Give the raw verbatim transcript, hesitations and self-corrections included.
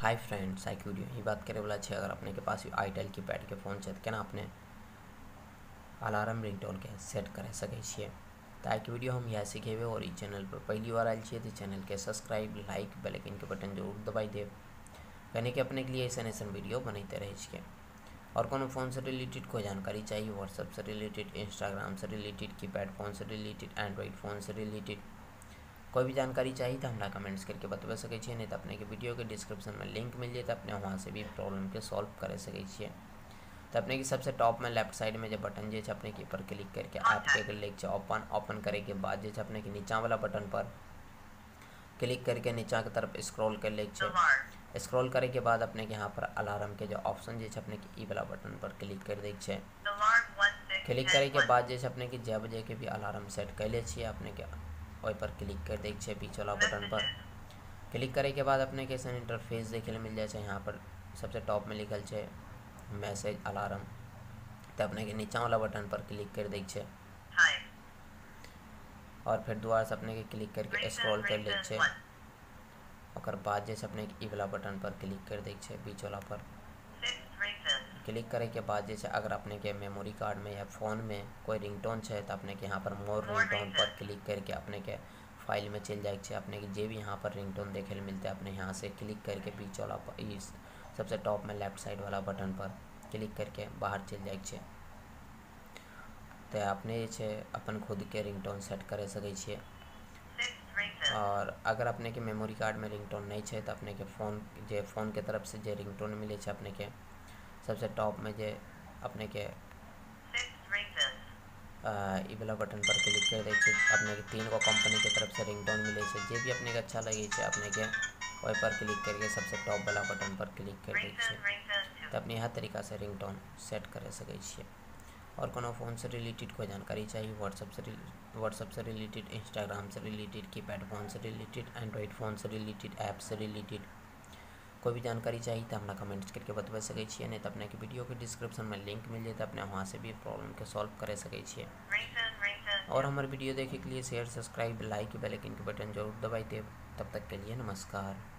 Hi friends, आई video ही बात करे वाला है। अगर अपने के पास आईटेल की पैड के फोन है तो केना अपने अलार्म रिंगटोन के सेट कर सके छिए। तो आई वीडियो हम यह सिखेबे और इस चैनल पर पहली बार आयल छिए तो चैनल के सब्सक्राइब लाइक बेल आइकन के बटन जरूर दबाई देव, यानी कि अपने के लिए ऐसा ऐसा वीडियो बनते रहे छिए। और कोनो फोन से रिलेटेड कोई जानकारी चाहिए, व्हाट्सएप से रिलेटेड, इंस्टाग्राम से रिलेटेड, कीपैड फोन से रिलेटेड, एंड्रॉइड फोन से रिलेटेड कोई भी जानकारी चाहिए तो हमारा कमेंट्स करके बता सके छिए। नहीं तो अपने के वीडियो के डिस्क्रिप्शन में लिंक मिल जाए तो अपने वहाँ से भी प्रॉब्लम के सॉल्व कर सके छिए। तो अपने की सबसे टॉप में लेफ्ट साइड में जो बटन जो अपने के ऊपर क्लिक करके ऐप के लेके ओपन ओपन करे के बाद जो अपने के नीचा वाला बटन पर क्लिक करके नीचा की तरफ स्क्रॉल कर ले। स्क्रॉल करे के बाद अपने के यहाँ पर अलार्म के जो ऑप्शन जो अपने के ई वाला बटन पर क्लिक कर दे। क्लिक करे के बाद जो अपने के जय बजे के भी अलार्म सेट कर ले छिए, अपने के ओहि पर क्लिक कर दे बीच वाला बटन पर। क्लिक करे के बाद अपने के इंटरफेस देखे मिल जाए। यहाँ पर सबसे टॉप में लिखल है मैसेज अलार्म, तो अपने के नीचा वाला बटन पर क्लिक कर दे और फिर दोबारा से अपने के क्लिक करके स्क्रॉल कर ले। और बाद जैसे अपने ई वाला बटन पर क्लिक कर दे बीच वाला पर। क्लिक करे के बाद जैसे अगर अपने के मेमोरी कार्ड में या फ़ोन में कोई रिंगटोन है तो अपने के यहाँ पर मोर रिंगटोन पर क्लिक करके अपने के फाइल में चल जाए। अपने के जे भी यहाँ पर रिंगटोन देखे मिलते हैं अपने यहाँ से क्लिक करके बीच वाला इस सबसे टॉप में लेफ्ट साइड वाला बटन पर क्लिक करके बाहर चल जाए। तो अपने जे अपन खुद के रिंगटोन सेट कर सके छिए। और अगर अपने के मेमोरी कार्ड में रिंगटोन नहीं है तो अपने के फ़ोन जे फ़ोन के तरफ से जे रिंगटोन मिले अपने के सबसे टॉप में जे अपने के ई वाला बटन पर क्लिक कर दे। अपने के तीन गो कंपनी के तरफ से रिंगटोन मिले जे भी अपने के अच्छा लगे अपने के वही पर क्लिक करके सबसे टॉप वाला बटन पर क्लिक कर दे। तो अपने हर तरीका से रिंगटोन सेट कर सके छिए। और कोनो फ़ोन से रिलेटेड कोई जानकारी चाहिए, व्हाट्सएप से व्हाट्सएप से रिलेटेड, इंस्टाग्राम से रिलेटेड, कीपैड फ़ोन से रिलेटेड, एंड्रॉइड फ़ोन से रिलेटेड, ऐप से रिलेटेड कोई भी जानकारी चाहिए तो हमारा कमेंट्स करके बता सके छिए। नहीं तो अपने के वीडियो के डिस्क्रिप्शन में लिंक मिल जाए तो अपने वहाँ से भी प्रॉब्लम के सॉल्व कर सके छिए। और हमारे वीडियो देखे के लिए share subscribe like bell icon के बटन जरूर दबाई देव। तब तक के लिए नमस्कार।